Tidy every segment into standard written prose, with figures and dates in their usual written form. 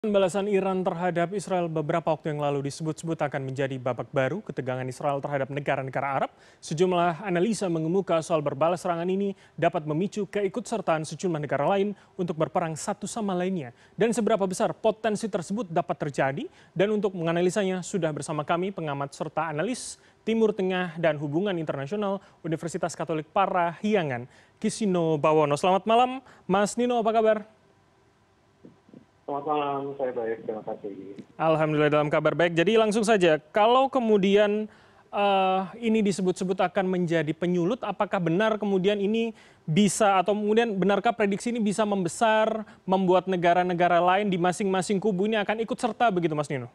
Balasan Iran terhadap Israel beberapa waktu yang lalu disebut-sebut akan menjadi babak baru ketegangan Israel terhadap negara-negara Arab. Sejumlah analisa mengemuka soal berbalas serangan ini dapat memicu keikutsertaan sejumlah negara lain untuk berperang satu sama lainnya. Dan seberapa besar potensi tersebut dapat terjadi? Dan untuk menganalisanya sudah bersama kami pengamat serta analis Timur Tengah dan Hubungan Internasional Universitas Katolik Parahyangan, Kisino Bawono. Selamat malam, Mas Nino, apa kabar? Selamat malam, saya baik, terima kasih. Alhamdulillah dalam kabar baik. Jadi langsung saja, kalau kemudian ini disebut-sebut akan menjadi penyulut, apakah benar kemudian ini bisa atau kemudian benarkah prediksi ini bisa membesar, membuat negara-negara lain di masing-masing kubu ini akan ikut serta begitu, Mas Nino?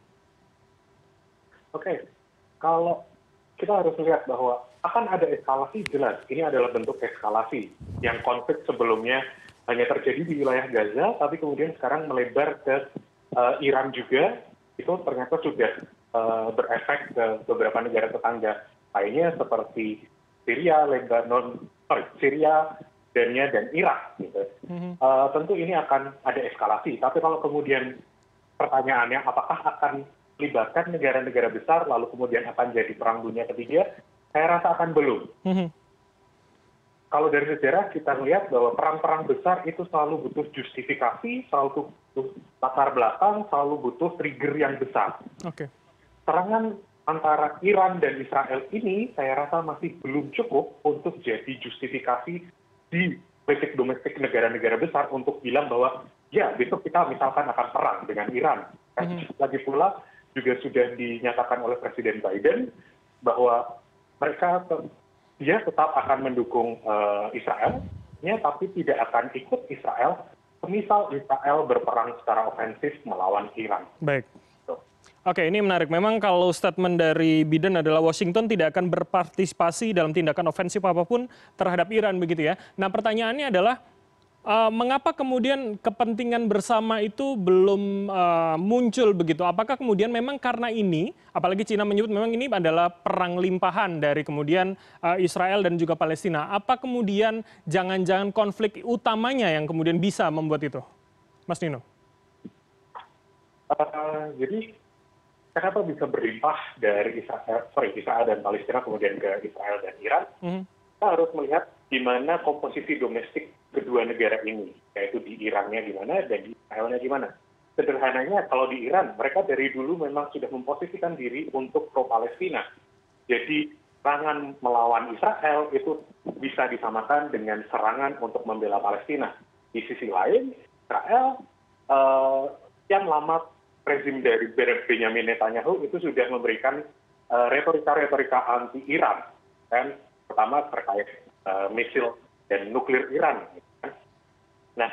Oke, kalau kita harus melihat bahwa akan ada eskalasi jelas. Ini adalah bentuk eskalasi yang konflik sebelumnya hanya terjadi di wilayah Gaza, tapi kemudian sekarang melebar ke Iran juga. Itu ternyata sudah berefek ke beberapa negara tetangga lainnya seperti Syria, Syria, Jordania, dan Irak. Gitu. Tentu ini akan ada eskalasi. Tapi kalau kemudian pertanyaannya apakah akan melibatkan negara-negara besar, lalu kemudian akan jadi perang dunia ketiga, saya rasa akan belum. Kalau dari sejarah kita melihat bahwa perang-perang besar itu selalu butuh justifikasi, selalu butuh latar belakang, selalu butuh trigger yang besar. Serangan antara Iran dan Israel ini saya rasa masih belum cukup untuk jadi justifikasi di politik domestik negara-negara besar untuk bilang bahwa ya besok kita misalkan akan perang dengan Iran. Lagi pula juga sudah dinyatakan oleh Presiden Biden bahwa dia tetap akan mendukung Israel, tapi tidak akan ikut Israel, misal Israel berperang secara ofensif melawan Iran. Baik. Oke, ini menarik. Memang kalau statement dari Biden adalah Washington tidak akan berpartisipasi dalam tindakan ofensif apapun terhadap Iran, begitu ya. Nah, pertanyaannya adalah mengapa kemudian kepentingan bersama itu belum muncul begitu? Apakah kemudian memang karena ini, apalagi Cina menyebut memang ini adalah perang limpahan dari kemudian Israel dan juga Palestina. Apa kemudian jangan-jangan konflik utamanya yang kemudian bisa membuat itu? Mas Nino. Jadi kenapa bisa berlimpah dari Israel dan Palestina kemudian ke Israel dan Iran? Kita harus melihat di mana komposisi domestik kedua negara ini, yaitu di Irannya di mana dan di Israelnya di mana. Sederhananya kalau di Iran, mereka dari dulu memang sudah memposisikan diri untuk pro-Palestina. Jadi serangan melawan Israel itu bisa disamakan dengan serangan untuk membela Palestina. Di sisi lain, Israel yang lama rezim dari Benjamin Netanyahu itu sudah memberikan retorika-retorika anti-Iran. Dan pertama terkait misil dan nuklir Iran. Nah,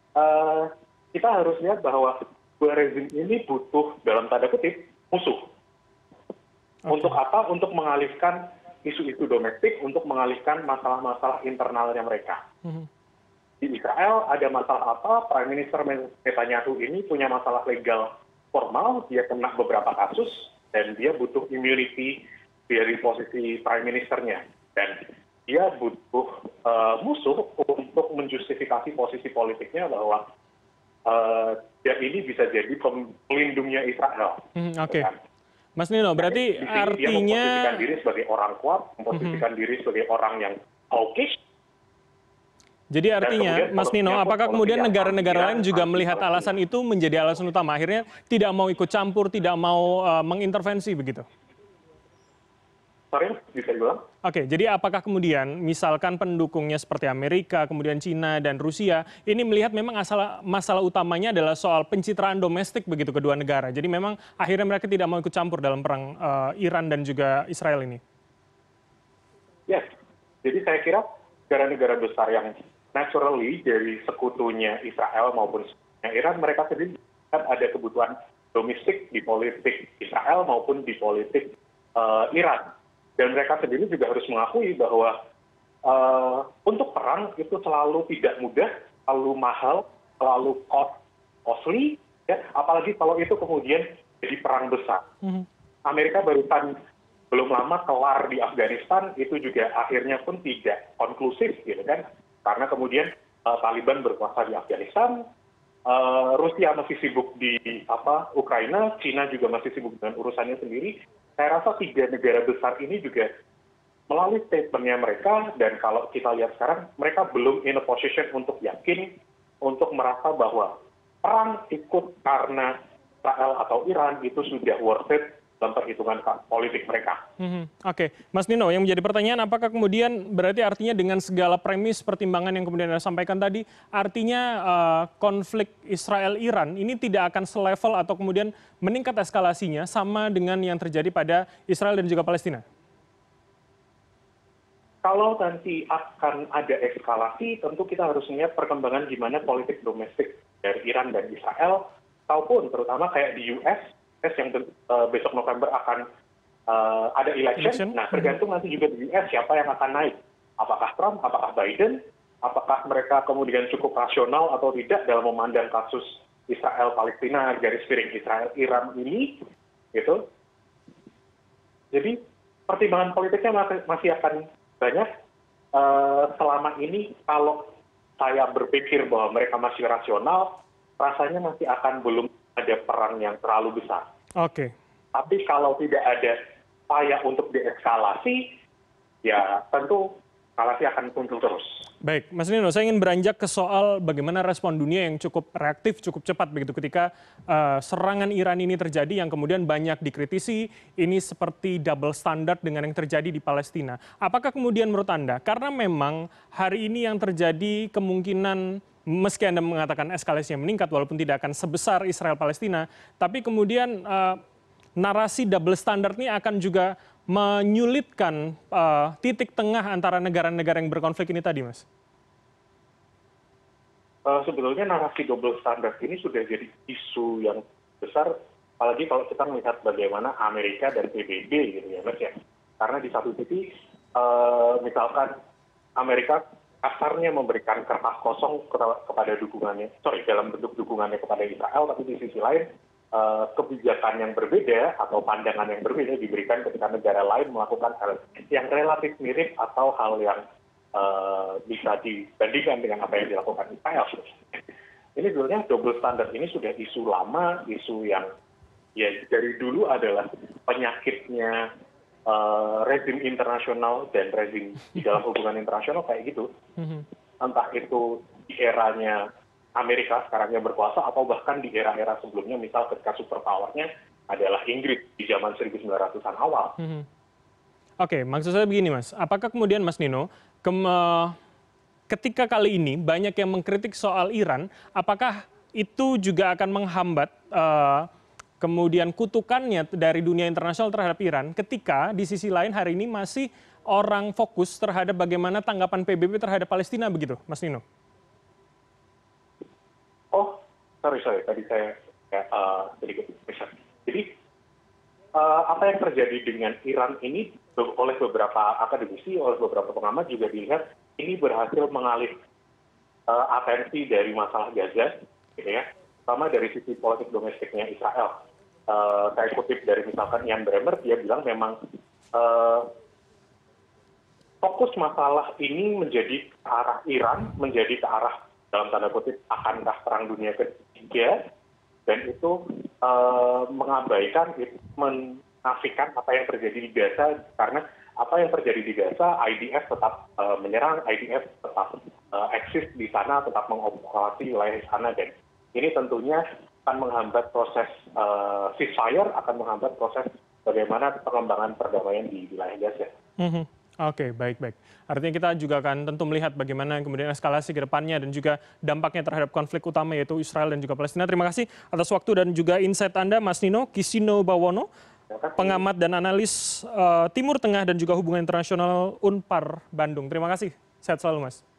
kita harus lihat bahwa dua rezim ini butuh dalam tanda kutip musuh. Untuk apa? Untuk mengalihkan isu-isu domestik, untuk mengalihkan masalah-masalah internalnya mereka. Di Israel ada masalah apa? Prime Minister Netanyahu ini punya masalah legal formal, dia kena beberapa kasus, dan dia butuh immunity dari posisi Prime Ministernya. Dan dia butuh musuh untuk menjustifikasi posisi politiknya bahwa dia ini bisa jadi pelindungnya Israel. Mas Nino, berarti artinya dia memposisikan diri sebagai orang kuat, memposisikan diri sebagai orang yang hawkish. Jadi artinya, Mas Nino, apakah kemudian negara-negara lain juga melihat alasan itu menjadi alasan utama? Akhirnya tidak mau ikut campur, tidak mau mengintervensi begitu? Sorry, bisa diulang? Oke, jadi apakah kemudian misalkan pendukungnya seperti Amerika, kemudian Cina dan Rusia, ini melihat memang masalah utamanya adalah soal pencitraan domestik begitu kedua negara. Jadi memang akhirnya mereka tidak mau ikut campur dalam perang Iran dan juga Israel ini. Yes, jadi saya kira negara-negara besar yang naturally dari sekutunya Israel maupun sekutunya Iran, mereka sendiri ada kebutuhan domestik di politik Israel maupun di politik Iran. Dan mereka sendiri juga harus mengakui bahwa untuk perang itu selalu tidak mudah, selalu mahal, selalu costly, ya, apalagi kalau itu kemudian jadi perang besar. Amerika barusan belum lama kelar di Afghanistan, itu juga akhirnya pun tidak konklusif, gitu kan? Karena kemudian Taliban berkuasa di Afghanistan, Rusia masih sibuk di Ukraina, Cina juga masih sibuk dengan urusannya sendiri. Saya rasa tiga negara besar ini juga melalui statementnya mereka, dan kalau kita lihat sekarang, mereka belum in a position untuk yakin, untuk merasa bahwa perang ikut karena Israel atau Iran itu sudah worth it dalam perhitungan politik mereka. Oke, Mas Nino, yang menjadi pertanyaan, apakah kemudian berarti artinya dengan segala premis pertimbangan yang kemudian Anda sampaikan tadi, artinya konflik Israel-Iran ini tidak akan selevel atau kemudian meningkat eskalasinya sama dengan yang terjadi pada Israel dan juga Palestina? Kalau nanti akan ada eskalasi, tentu kita harus melihat perkembangan gimana politik domestik dari Iran dan Israel, ataupun terutama kayak di US yang besok November akan ada election. Nah, tergantung nanti juga di US siapa yang akan naik. Apakah Trump, apakah Biden, apakah mereka kemudian cukup rasional atau tidak dalam memandang kasus Israel-Palestina, garis miring Israel-Iran ini, gitu. Jadi pertimbangan politiknya masih akan banyak. Selama ini kalau saya berpikir bahwa mereka masih rasional, rasanya masih akan belum ada perang yang terlalu besar. Oke. Tapi kalau tidak ada upaya untuk deeskalasi, ya tentu eskalasi akan muncul terus. Baik, Mas Nino, saya ingin beranjak ke soal bagaimana respon dunia yang cukup reaktif, cukup cepat begitu ketika serangan Iran ini terjadi yang kemudian banyak dikritisi, ini seperti double standard dengan yang terjadi di Palestina. Apakah kemudian menurut Anda, karena memang hari ini yang terjadi kemungkinan, meski Anda mengatakan eskalasinya meningkat walaupun tidak akan sebesar Israel-Palestina, tapi kemudian narasi double standard ini akan juga menyulitkan titik tengah antara negara-negara yang berkonflik ini tadi, Mas? Sebetulnya narasi double standard ini sudah jadi isu yang besar, apalagi kalau kita melihat bagaimana Amerika dan PBB gitu ya, Mas ya. Karena di satu sisi, misalkan Amerika kasarnya memberikan kertas kosong kepada dalam bentuk dukungannya kepada Israel, tapi di sisi lain kebijakan yang berbeda atau pandangan yang berbeda diberikan ketika negara lain melakukan hal yang relatif mirip atau hal yang bisa dibandingkan dengan apa yang dilakukan Israel. Ini sebenarnya double standard ini sudah isu lama, isu yang ya dari dulu adalah penyakitnya rezim internasional dan rezim di dalam hubungan internasional kayak gitu. Entah itu di eranya Amerika sekarang yang berkuasa atau bahkan di era-era sebelumnya, misal ketika superpowernya adalah Inggris di zaman 1900-an awal. Oke, maksud saya begini, Mas. Apakah kemudian Mas Nino, ketika kali ini banyak yang mengkritik soal Iran, apakah itu juga akan menghambat kemudian kutukannya dari dunia internasional terhadap Iran ketika di sisi lain hari ini masih orang fokus terhadap bagaimana tanggapan PBB terhadap Palestina begitu, Mas Nino? Oh, sorry, tadi saya sedikit misal. Jadi, apa yang terjadi dengan Iran ini oleh beberapa akademisi, oleh beberapa pengamat juga dilihat ini berhasil mengalih atensi dari masalah Gaza, gitu ya, sama dari sisi politik domestiknya Israel. Saya kutip dari misalkan Ian Bremmer, dia bilang memang fokus masalah ini menjadi ke arah Iran, menjadi ke arah dalam tanda kutip akankah perang dunia ketiga, dan itu mengabaikan, menafikan apa yang terjadi di Gaza, karena apa yang terjadi di Gaza, IDF tetap menyerang, IDF tetap eksis di sana, tetap mengoperasi wilayah di sana, dan ini tentunya akan menghambat proses ceasefire, akan menghambat proses bagaimana pengembangan perdamaian di wilayah Gaza. Oke, baik. Artinya kita juga akan tentu melihat bagaimana kemudian eskalasi ke depannya dan juga dampaknya terhadap konflik utama yaitu Israel dan juga Palestina. Terima kasih atas waktu dan juga insight Anda, Mas Nino Kisino Bawono, pengamat dan analis Timur Tengah dan juga hubungan internasional Unpar Bandung. Terima kasih. Sehat selalu, Mas.